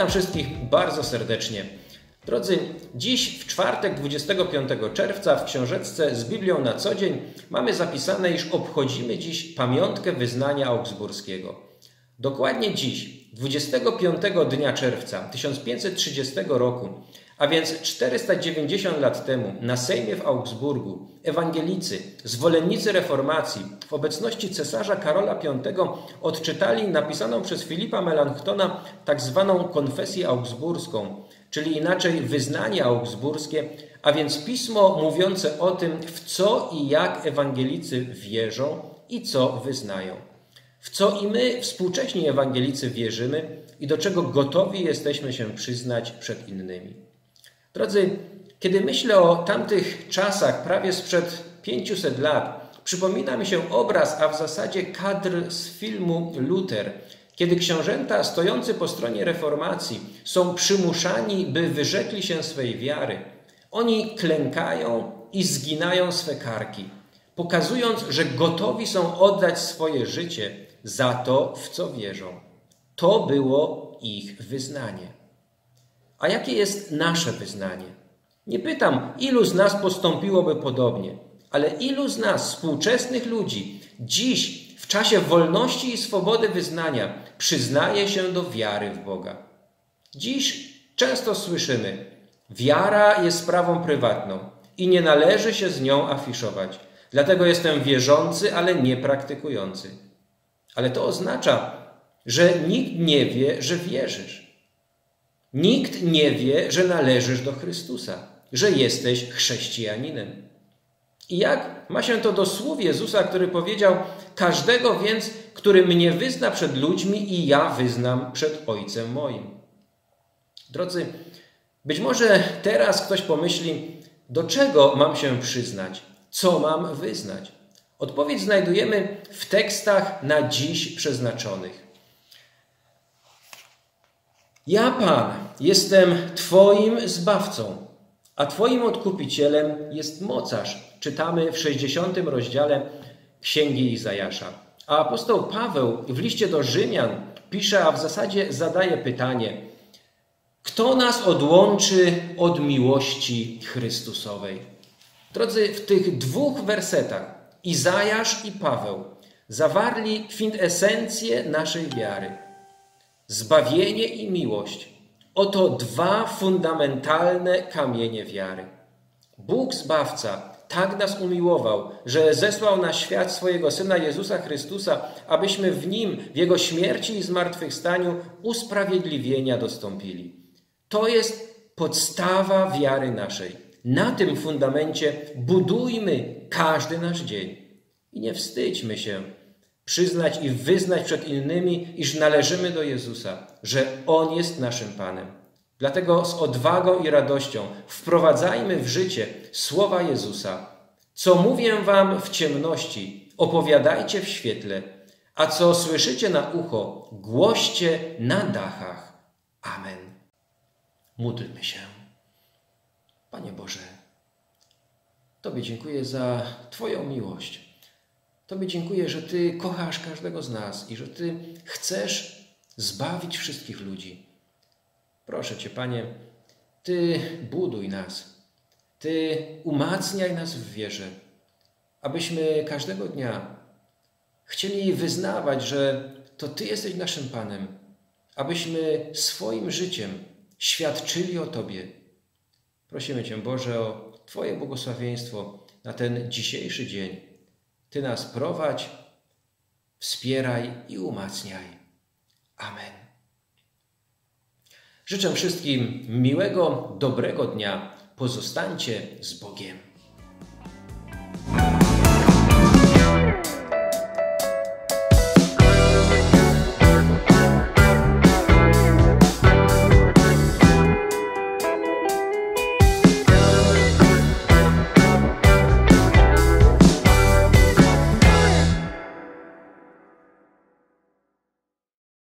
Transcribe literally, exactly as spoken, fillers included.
Witam wszystkich bardzo serdecznie. Drodzy, dziś w czwartek dwudziestego piątego czerwca w książeczce z Biblią na co dzień mamy zapisane, iż obchodzimy dziś pamiątkę wyznania augsburskiego. Dokładnie dziś, dwudziestego piątego dnia czerwca tysiąc pięćset trzydziestego roku, a więc czterysta dziewięćdziesiąt lat temu, na Sejmie w Augsburgu ewangelicy, zwolennicy reformacji w obecności cesarza Karola piątego odczytali napisaną przez Filipa Melanchtona tak zwaną konfesję augsburską, czyli inaczej wyznanie augsburskie, a więc pismo mówiące o tym, w co i jak ewangelicy wierzą i co wyznają. W co i my, współcześni ewangelicy, wierzymy i do czego gotowi jesteśmy się przyznać przed innymi. Drodzy, kiedy myślę o tamtych czasach, prawie sprzed pięciuset lat, przypomina mi się obraz, a w zasadzie kadr z filmu Luter, kiedy książęta stojący po stronie reformacji są przymuszani, by wyrzekli się swej wiary. Oni klękają i zginają swe karki, pokazując, że gotowi są oddać swoje życie za to, w co wierzą. To było ich wyznanie. A jakie jest nasze wyznanie? Nie pytam, ilu z nas postąpiłoby podobnie, ale ilu z nas, współczesnych ludzi, dziś w czasie wolności i swobody wyznania przyznaje się do wiary w Boga. Dziś często słyszymy, wiara jest sprawą prywatną i nie należy się z nią afiszować. Dlatego jestem wierzący, ale nie praktykujący. Ale to oznacza, że nikt nie wie, że wierzysz. Nikt nie wie, że należysz do Chrystusa, że jesteś chrześcijaninem. I jak ma się to do słów Jezusa, który powiedział: każdego więc, który mnie wyzna przed ludźmi, i ja wyznam przed Ojcem moim. Drodzy, być może teraz ktoś pomyśli, do czego mam się przyznać, co mam wyznać. Odpowiedź znajdujemy w tekstach na dziś przeznaczonych. Ja, Pan, jestem Twoim Zbawcą, a Twoim Odkupicielem jest mocarz. Czytamy w sześćdziesiątym rozdziale Księgi Izajasza. A apostoł Paweł w liście do Rzymian pisze, a w zasadzie zadaje pytanie: kto nas odłączy od miłości Chrystusowej? Drodzy, w tych dwóch wersetach Izajasz i Paweł zawarli kwintesencję naszej wiary. Zbawienie i miłość. Oto dwa fundamentalne kamienie wiary. Bóg Zbawca tak nas umiłował, że zesłał na świat swojego Syna Jezusa Chrystusa, abyśmy w Nim, w Jego śmierci i zmartwychwstaniu usprawiedliwienia dostąpili. To jest podstawa wiary naszej. Na tym fundamencie budujmy każdy nasz dzień. I nie wstydźmy się przyznać i wyznać przed innymi, iż należymy do Jezusa, że On jest naszym Panem. Dlatego z odwagą i radością wprowadzajmy w życie słowa Jezusa. Co mówię wam w ciemności, opowiadajcie w świetle, a co słyszycie na ucho, głoście na dachach. Amen. Módlmy się. Panie Boże, Tobie dziękuję za Twoją miłość. Tobie dziękuję, że Ty kochasz każdego z nas i że Ty chcesz zbawić wszystkich ludzi. Proszę Cię, Panie, Ty buduj nas. Ty umacniaj nas w wierze, abyśmy każdego dnia chcieli wyznawać, że to Ty jesteś naszym Panem, abyśmy swoim życiem świadczyli o Tobie. Prosimy Cię, Boże, o Twoje błogosławieństwo na ten dzisiejszy dzień. Ty nas prowadź, wspieraj i umacniaj. Amen. Życzę wszystkim miłego, dobrego dnia. Pozostańcie z Bogiem.